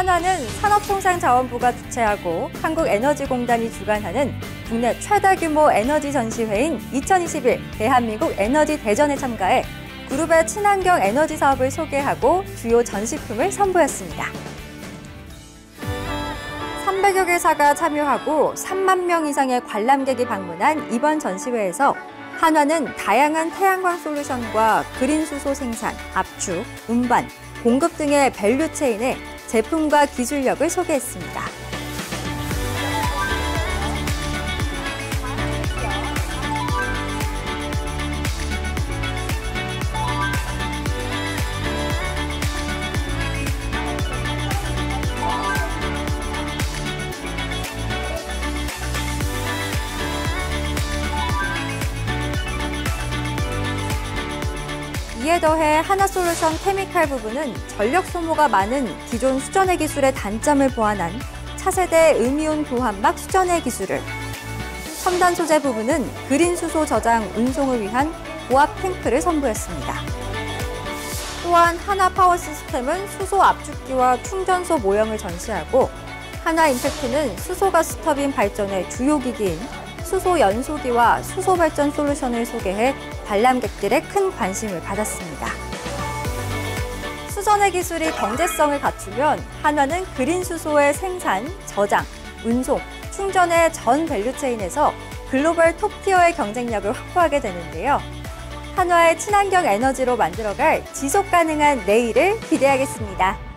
한화는 산업통상자원부가 주최하고 한국에너지공단이 주관하는 국내 최대 규모 에너지 전시회인 2021 대한민국 에너지 대전에 참가해 그룹의 친환경 에너지 사업을 소개하고 주요 전시품을 선보였습니다. 300여 개사가 참여하고 3만 명 이상의 관람객이 방문한 이번 전시회에서 한화는 다양한 태양광 솔루션과 그린 수소 생산, 압축, 운반, 공급 등의 밸류 체인에 제품과 기술력을 소개했습니다. 이에 더해 한화솔루션 케미칼 부분은 전력 소모가 많은 기존 수전해 기술의 단점을 보완한 차세대 음이온 교환막 수전해 기술을, 첨단 소재 부분은 그린 수소 저장 운송을 위한 고압 탱크를 선보였습니다. 또한 한화 파워 시스템은 수소 압축기와 충전소 모형을 전시하고 한화 임팩트는 수소가스 터빈 발전의 주요 기기인 수소 연소기와 수소 발전 솔루션을 소개해 관람객들의 큰 관심을 받았습니다. 수전해 기술이 경제성을 갖추면 한화는 그린 수소의 생산, 저장, 운송, 충전의 전 밸류체인에서 글로벌 톱티어의 경쟁력을 확보하게 되는데요. 한화의 친환경 에너지로 만들어갈 지속 가능한 내일을 기대하겠습니다.